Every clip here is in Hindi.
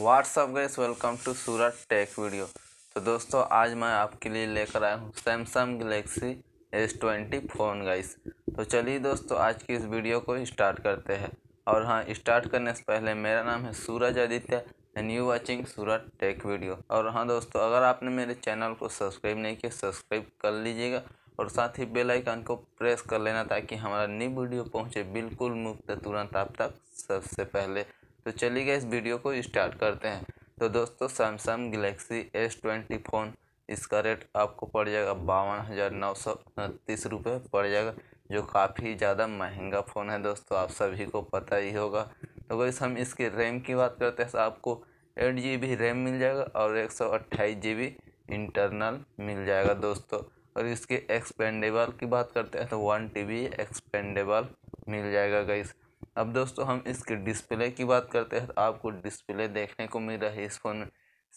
WhatsApp guys, welcome to Surat tech video. तो दोस्तों आज मैं आपके लिए लेकर आया हूँ Samsung Galaxy S20 phone guys. तो चलिए दोस्तों आज की इस वीडियो को स्टार्ट करते हैं। और हाँ, स्टार्ट करने से पहले मेरा नाम है Suraj Aditya and you watching Surat tech video. और हाँ दोस्तों, अगर आपने मेरे चैनल को सब्सक्राइब नहीं किया सब्सक्राइब कर लीजिएगा और साथ ही बेल आइकन को प्रेस कर लेना ताकि हमारा न्यू वीडियो पहुँचे बिल्कुल मुफ्त तुरंत आप तक सबसे पहले। तो चलिए इस वीडियो को स्टार्ट करते हैं। तो दोस्तों सैमसंग गैलेक्सी S20 फ़ोन, इसका रेट आपको पड़ जाएगा 52,929 रुपये पड़ जाएगा, जो काफ़ी ज़्यादा महंगा फ़ोन है दोस्तों, आप सभी को पता ही होगा। तो वैसे हम इसके रैम की बात करते हैं तो आपको 8 GB रैम मिल जाएगा और 128 GB इंटरनल मिल जाएगा दोस्तों। और इसके एक्सपेंडेबल की बात करते हैं तो 1 TB एक्सपेंडेबल मिल जाएगा गाइस। अब दोस्तों हम इसके डिस्प्ले की बात करते हैं तो आपको डिस्प्ले देखने को मिल रहा है इस फ़ोन में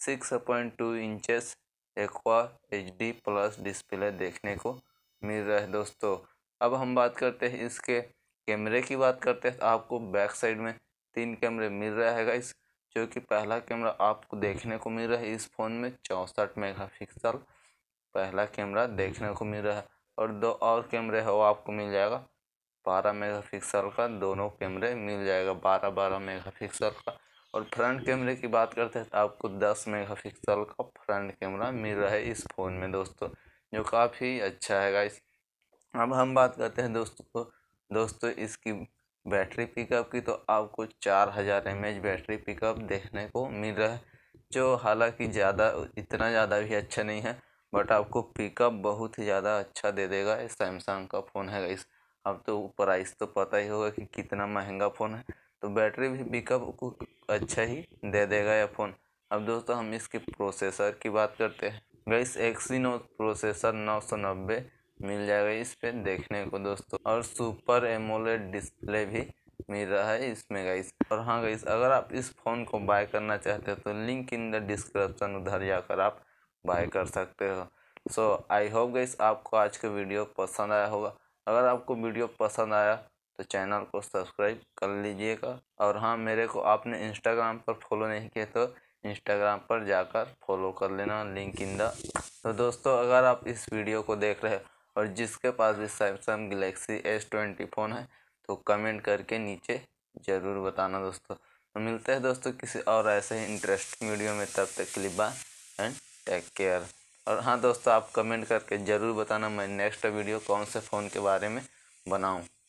6.2 inches aqua HD plus display देखने को मिल रहा है दोस्तों। अब हम बात करते हैं इसके कैमरे की बात करते हैं तो आपको बैक साइड में 3 कैमरे मिल रहा है गाइस, जो कि पहला कैमरा आपको देखने को मिल रहा है इस फ़ोन में 64 मेगापिक्सल पहला कैमरा देखने को मिल रहा है। और 2 और कैमरे है वो आपको मिल जाएगा 12 मेगापिक्सल का, दोनों कैमरे मिल जाएगा 12 मेगापिक्सल का। और फ्रंट कैमरे की बात करते हैं तो आपको 10 मेगापिक्सल का फ्रंट कैमरा मिल रहा है इस फ़ोन में दोस्तों, जो काफ़ी अच्छा है गाइस। अब हम बात करते हैं दोस्तों इसकी बैटरी पिकअप की, तो आपको 4000 mAh बैटरी पिकअप देखने को मिल रहा है, जो हालांकि इतना ज़्यादा भी अच्छा नहीं है, बट आपको पिकअप बहुत ही ज़्यादा अच्छा दे देगा। इस सैमसंग का फ़ोन है गाइस। अब तो प्राइस तो पता ही होगा कि कितना महंगा फ़ोन है, तो बैटरी भी पिकअप को अच्छा ही दे देगा यह फ़ोन। अब दोस्तों हम इसके प्रोसेसर की बात करते हैं गाइस। एक्सिनोस प्रोसेसर 990 मिल जाएगा इस पे देखने को दोस्तों, और सुपर एमोलेड डिस्प्ले भी मिल रहा है इसमें गाइस। और हाँ गाइस, अगर आप इस फ़ोन को बाय करना चाहते हो तो लिंक इन द डिस्क्रिप्शन, उधर जाकर आप बाय कर सकते हो। सो आई होप गाइस आपको आज का वीडियो पसंद आया होगा। अगर आपको वीडियो पसंद आया तो चैनल को सब्सक्राइब कर लीजिएगा। और हाँ, मेरे को आपने इंस्टाग्राम पर फॉलो नहीं किया तो इंस्टाग्राम पर जाकर फॉलो कर लेना, लिंक इन द। तो दोस्तों अगर आप इस वीडियो को देख रहे हो और जिसके पास भी सैमसंग गैलेक्सी S20 फ़ोन है तो कमेंट करके नीचे ज़रूर बताना दोस्तों। तो मिलते हैं दोस्तों किसी और ऐसे ही इंटरेस्टिंग वीडियो में, तब तक के लिए बाय एंड टेक केयर। और हाँ दोस्तों, आप कमेंट करके ज़रूर बताना मैं नेक्स्ट वीडियो कौन से फ़ोन के बारे में बनाऊं।